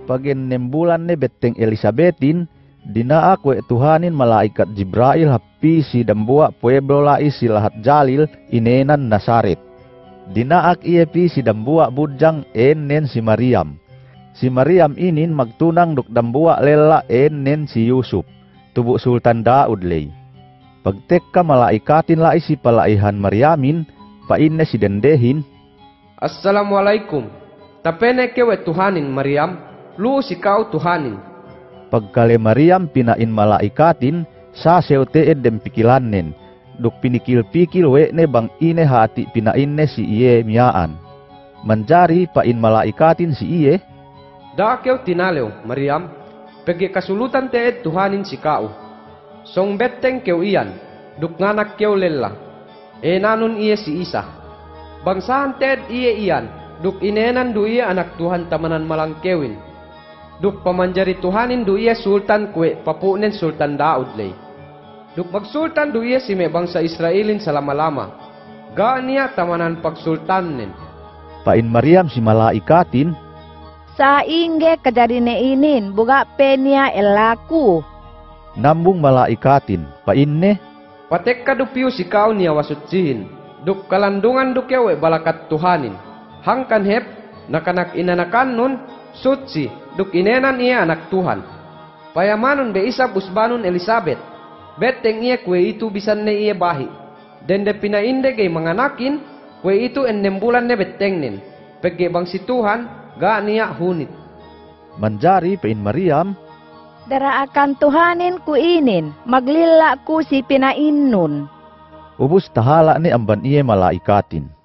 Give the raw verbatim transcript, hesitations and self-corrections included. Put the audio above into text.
Pagin nem bulan ne beteng Elisabetin, dina aku Tuhanin malaikat Jibrail hapi si dambua pueblo lai si lahat jalil inenan Nasaret. Dina ak iye pi si dambua bujang enen si Mariam. Si Mariam inin magtunang duk dambua lela enen si Yusuf, tubu Sultan Daud lay. Pagtekka malaikatin lai si palaihan Mariamin, painne si dendehin. Assalamualaikum. Tapene kewe Tuhanin Mariam, lu si kau Tuhanin. Pagkale Mariam pinain malaikatin, sa seuteed dem pikilannen, duk pinikil-pikil we ne bang ine hati pinainne si iye miyaan. Manjari pain malaikatin si iye. Da keu tinalew Mariam, pegi kasulutan teed Tuhanin si kau. Song beteng keu iyan, duk nganak keu lela. E nanun iye si Isa. Bangsahan teed iye iyan, duk inenan du iye anak Tuhan tamanan malang kewin. Duk pamanjari Tuhanin du iye sultan kue papunen Sultan Daud lay. Duk magsultan du iye si me bangsa Israelin selama-lama. Ga niya tamanan pagsultanen. Pain Mariam si malaikatin. Sa ingge kajarine inin buga penia elaku. Nambung malaikatin, painne. Patek kadupiu si kau niya wasutsihin. Duk kalandungan du kewe balakat Tuhanin. Hangkan hep nakanak inanakan nun sutsi duk inenan iya anak Tuhan. Payamanon be isab usbanon Elizabeth. Beteng iya kue itu bisan ne iya bahi. Dende pinainde gay manganakin kue itu ennem bulan ne betengnin. Pege bang si Tuhan ga niya hunit. Manjari pain Mariam. Dara akan Tuhanin ku inin, maglila ku si pinainnun. Ubus tahala ni amban iye malaikatin.